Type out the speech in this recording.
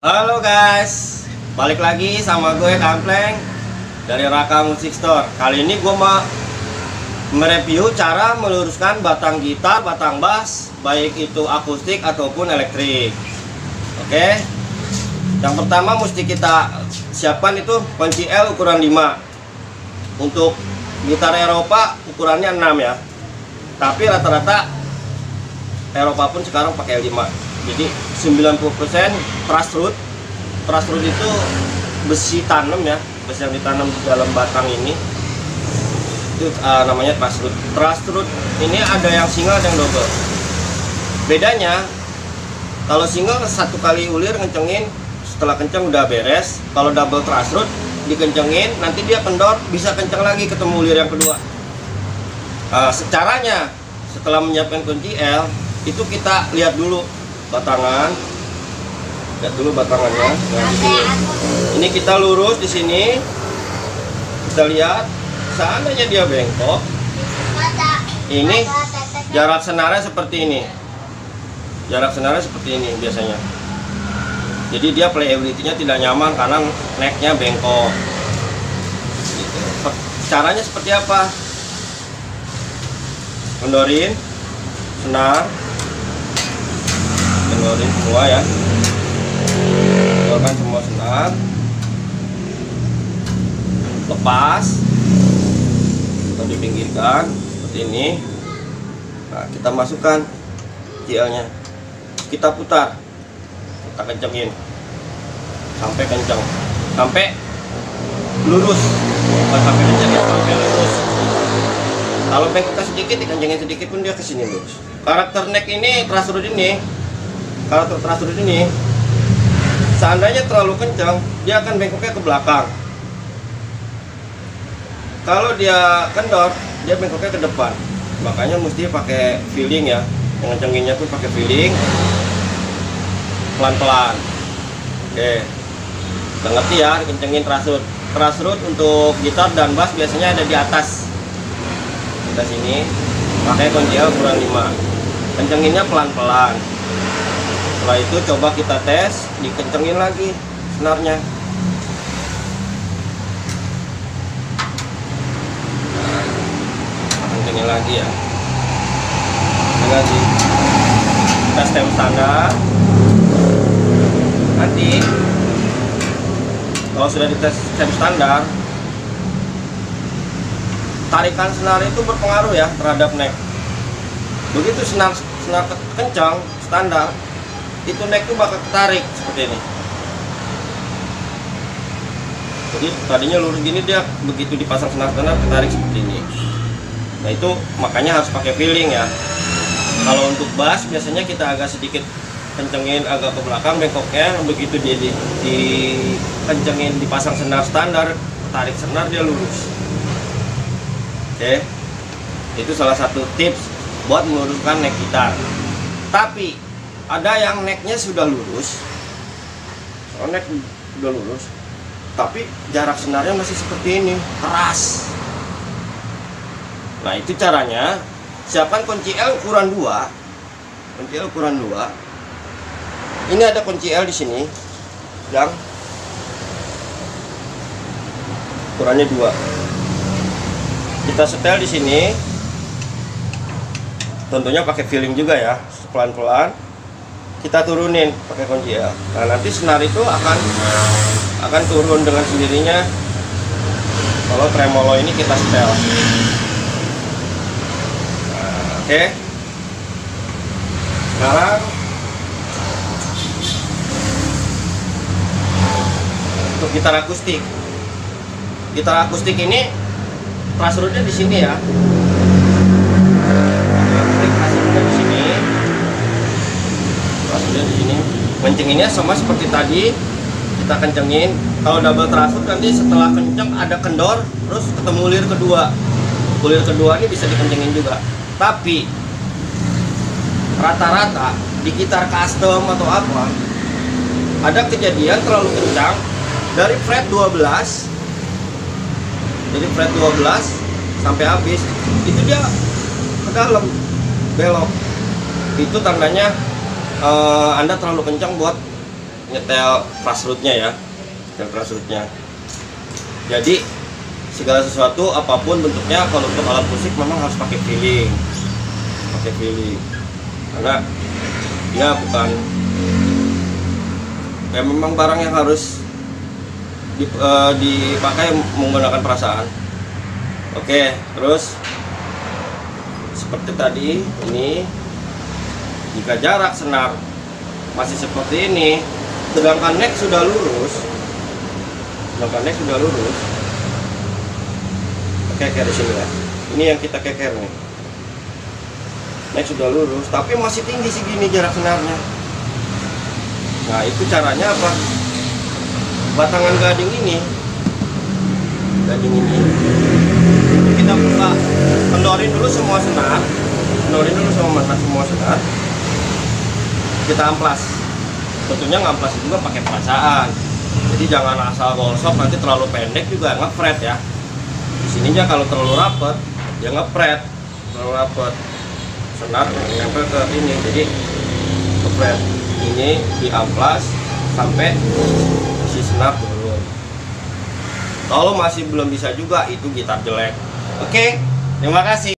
Halo guys, balik lagi sama gue Kampleng dari Raka Music Store. Kali ini gue mau mereview cara meluruskan batang gitar, batang bass, baik itu akustik ataupun elektrik. Oke, yang pertama mesti kita siapkan itu kunci L ukuran 5. Untuk gitar Eropa ukurannya 6 ya, tapi rata-rata Eropa pun sekarang pakai L5. Jadi 90% truss root itu besi tanam ya, besi yang ditanam di dalam batang ini itu namanya truss root. Truss root ini ada yang single, ada yang double. Bedanya kalau single satu kali ulir ngencengin, setelah kenceng udah beres. Kalau double truss root dikencengin, nanti dia kendor, bisa kenceng lagi ketemu ulir yang kedua. Caranya setelah menyiapkan kunci L itu kita lihat dulu batangan, lihat dulu batangannya. Nah, ini kita lurus di sini, kita lihat. Seandainya dia bengkok, ini jarak senarnya seperti ini, jarak senarnya seperti ini biasanya. Jadi dia playability-nya tidak nyaman karena necknya bengkok gitu. Caranya seperti apa? Kendorin senar, kendorin semua ya, kendorkan semua senar, lepas atau dipinggirkan seperti ini. Nah, kita masukkan JL-nya, kita putar, kita kencengin sampai kenceng, sampai lurus, bukan sampai kencengin, sampai lurus. Kalau bengkoknya sedikit, dikencengin sedikit pun dia kesini lurus. Karakter neck ini, truss root ini, karakter truss root ini, seandainya terlalu kencang, dia akan bengkoknya ke belakang. Kalau dia kendor, dia bengkoknya ke depan. Makanya mesti pakai feeling ya, ngecenginnya pun pakai feeling, pelan-pelan. Oke, udah ngerti ya, dikencengin truss root. Truss root untuk gitar dan bass biasanya ada di atas. Kita sini pakai kunci L ukuran 5, kencenginnya pelan-pelan. Setelah itu coba kita tes, dikencengin lagi senarnya. Kencengin lagi ya, lagi kita stem standar. Nanti kalau sudah dites stem standar, tarikan senar itu berpengaruh ya terhadap neck. Begitu senar kencang standar, itu neck itu bakal tarik seperti ini. Jadi tadinya lurus gini, dia begitu dipasang senar standar ketarik seperti ini. Nah itu makanya harus pakai feeling ya. Kalau untuk bass biasanya kita agak sedikit kencengin agak ke belakang bengkoknya. Begitu dia dikencengin dipasang senar standar, tarik senar, dia lurus. Oke, itu salah satu tips buat meluruskan neck gitar. Tapi ada yang necknya sudah lurus, neck sudah lurus, tapi jarak senarnya masih seperti ini, keras. Nah itu caranya, siapkan kunci L ukuran 2, kunci L ukuran 2. Ini ada kunci L di sini, yang ukurannya 2. Kita setel di sini, tentunya pakai feeling juga ya, pelan-pelan kita turunin pakai kunci L. Nah nanti senar itu akan turun dengan sendirinya kalau tremolo ini kita setel. Nah, oke. Sekarang untuk gitar akustik. Gitar akustik ini truss rootnya di sini ya. Truss rootnya di sini. Truss rootnya di sini. Kencenginnya sama seperti tadi, kita kencengin. Kalau double truss root nanti setelah kenceng ada kendor, terus ketemu ulir kedua. Ulir kedua ini bisa dikencengin juga. Tapi rata-rata di gitar custom atau apa, ada kejadian terlalu kencang dari fret 12. Jadi fret 12 sampai habis itu dia ke dalam belok. Itu tandanya Anda terlalu kencang buat nyetel grassrootnya ya, nyetel grassrootnya. Jadi segala sesuatu apapun bentuknya, kalau untuk alat musik memang harus pakai feeling, karena dia bukan ya, memang barang yang harus dipakai menggunakan perasaan. Oke, terus seperti tadi ini, jika jarak senar masih seperti ini, sedangkan neck sudah lurus, keker di sini ya. Ini yang kita keker nih. Neck sudah lurus, tapi masih tinggi segini jarak senarnya. Nah, itu caranya apa? Batangan gading ini, kita buka, kendorin dulu semua senar, kita amplas. Tentunya ngamplas juga pakai perasaan. Jadi jangan asal gosok, nanti terlalu pendek juga ngefret ya. Di sininya kalau terlalu rapet, dia ngefret, terlalu rapet. Senar nyampe ke ini, jadi ngefret. Ini diamplas sampai si senar turun. Kalau masih belum bisa juga, itu gitar jelek. Oke, terima kasih.